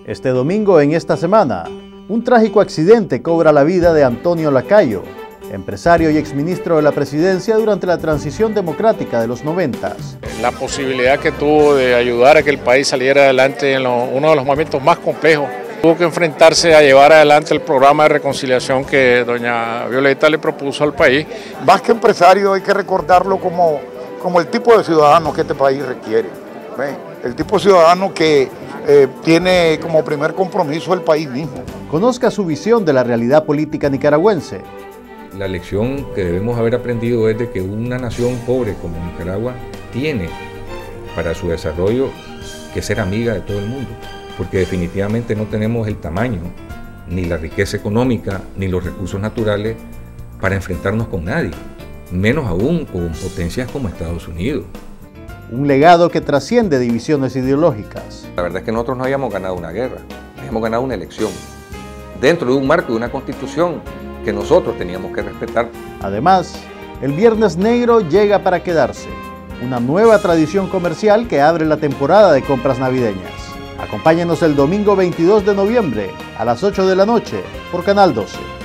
Este domingo en esta semana, un trágico accidente cobra la vida de Antonio Lacayo, empresario y exministro de la presidencia durante la transición democrática de los 90. La posibilidad que tuvo de ayudar a que el país saliera adelante en uno de los momentos más complejos. Tuvo que enfrentarse a llevar adelante el programa de reconciliación que doña Violeta le propuso al país. Más que empresario hay que recordarlo como el tipo de ciudadano que este país requiere. El tipo de ciudadano que tiene como primer compromiso el país mismo. Conozca su visión de la realidad política nicaragüense. La lección que debemos haber aprendido es de que una nación pobre como Nicaragua tiene para su desarrollo que ser amiga de todo el mundo, porque definitivamente no tenemos el tamaño, ni la riqueza económica, ni los recursos naturales para enfrentarnos con nadie, menos aún con potencias como Estados Unidos. Un legado que trasciende divisiones ideológicas. La verdad es que nosotros no habíamos ganado una guerra, habíamos ganado una elección, dentro de un marco de una constitución que nosotros teníamos que respetar. Además, el Viernes Negro llega para quedarse, una nueva tradición comercial que abre la temporada de compras navideñas. Acompáñenos el domingo 22 de noviembre a las 8 de la noche por Canal 12.